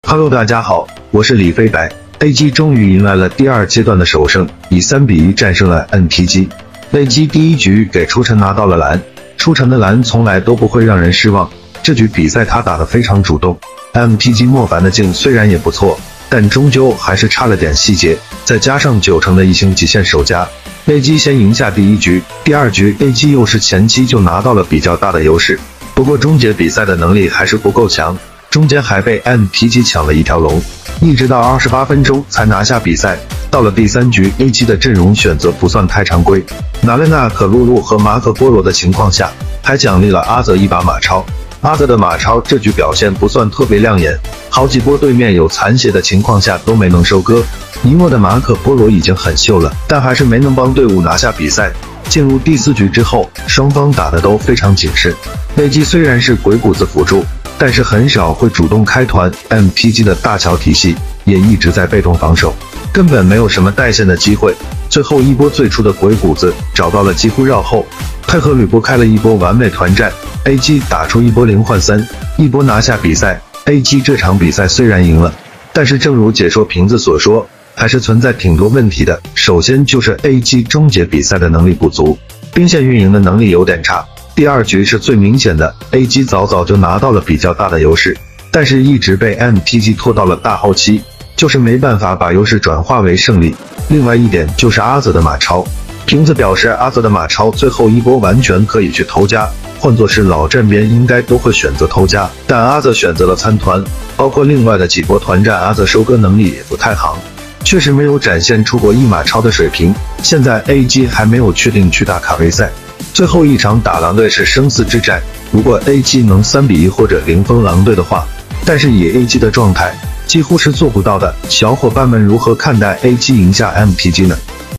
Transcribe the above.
Hello， 大家好，我是李飞白。AG 终于迎来了第二阶段的首胜，以3-1战胜了 NPG。AG 第一局给出城拿到了蓝，出城的蓝从来都不会让人失望。这局比赛他打得非常主动 ，MPG 莫凡的镜虽然也不错，但终究还是差了点细节，再加上9成的异星极限守家 ，AG 先赢下第一局。第二局 AG 又是前期就拿到了比较大的优势，不过终结比赛的能力还是不够强。中间还被 MPG 抢了一条龙，一直到28分钟才拿下比赛。到了第3局 ，AG 的阵容选择不算太常规，拿了娜可露露和马可波罗的情况下，还奖励了阿泽一把马超。阿泽的马超这局表现不算特别亮眼，好几波对面有残血的情况下都没能收割。尼莫的马可波罗已经很秀了，但还是没能帮队伍拿下比赛。进入第4局之后，双方打得都非常谨慎。AG 虽然是鬼谷子辅助，但是很少会主动开团 ，MPG 的大乔体系也一直在被动防守，根本没有什么带线的机会。最后一波最初的鬼谷子找到了几乎绕后，配合吕波开了一波完美团战 ，AG 打出一波0换3，一波拿下比赛。AG 这场比赛虽然赢了，但是正如解说瓶子所说，还是存在挺多问题的。首先就是 AG 终结比赛的能力不足，兵线运营的能力有点差。第二局是最明显的 ，AG 早就拿到了比较大的优势，但是一直被 MPG 拖到了大后期，就是没办法把优势转化为胜利。另外一点就是阿泽的马超，瓶子表示阿泽的马超最后一波完全可以去偷家，换作是老站边应该都会选择偷家，但阿泽选择了参团，包括另外的几波团战，阿泽收割能力也不太行，确实没有展现出过一马超的水平。现在 AG 还没有确定去打卡威赛。最后一场打狼队是生死之战，如果 AG 能3-1或者0封狼队的话，但是以 AG 的状态几乎是做不到的。小伙伴们如何看待 AG 赢下 MPG 呢？